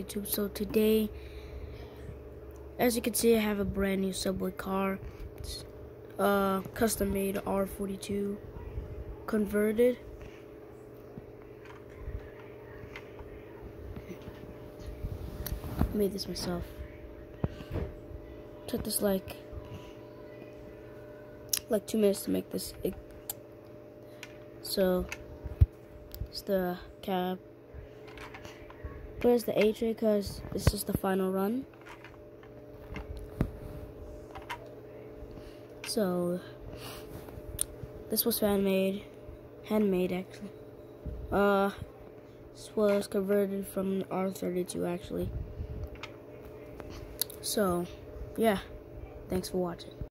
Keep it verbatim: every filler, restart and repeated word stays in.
YouTube. So today, as you can see, I have a brand new subway car. It's uh, custom made R forty-two converted. I made this myself. Took this like like two minutes to make this. So it's the cab. Where's the A tray? Because this is the final run. So this was handmade, handmade actually. Uh, this was converted from R thirty-two actually. So, yeah, thanks for watching.